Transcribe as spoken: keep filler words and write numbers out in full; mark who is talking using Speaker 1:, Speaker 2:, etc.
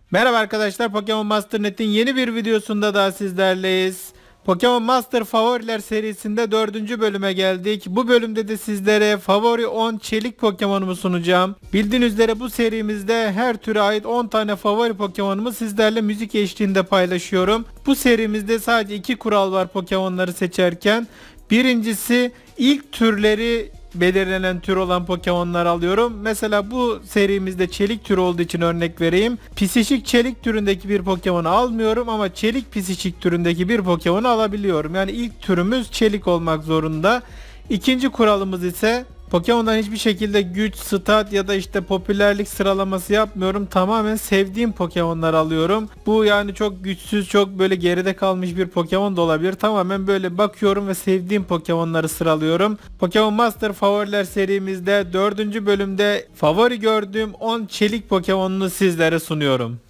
Speaker 1: Merhaba arkadaşlar, Pokemon Master Net'in yeni bir videosunda daha sizlerleyiz. Pokemon Master Favoriler serisinde dördüncü bölüme geldik. Bu bölümde de sizlere favori on çelik Pokemon'umu sunacağım. Bildiğiniz üzere bu serimizde her türe ait on tane favori Pokemon'umu sizlerle müzik eşliğinde paylaşıyorum. Bu serimizde sadece iki kural var Pokemon'ları seçerken. Birincisi, ilk türleri belirlenen tür olan Pokemon'lar alıyorum. Mesela bu serimizde çelik türü olduğu için örnek vereyim. Pisişik çelik türündeki bir Pokemon'u almıyorum ama çelik pisişik türündeki bir Pokemon'u alabiliyorum. Yani ilk türümüz çelik olmak zorunda. İkinci kuralımız ise Pokemon'dan hiçbir şekilde güç, stat ya da işte popülerlik sıralaması yapmıyorum. Tamamen sevdiğim Pokemon'lar alıyorum. Bu yani çok güçsüz, çok böyle geride kalmış bir Pokemon da olabilir. Tamamen böyle bakıyorum ve sevdiğim Pokemon'ları sıralıyorum. Pokemon Master Favoriler serimizde dördüncü bölümde favori gördüğüm on çelik Pokemon'unu sizlere sunuyorum.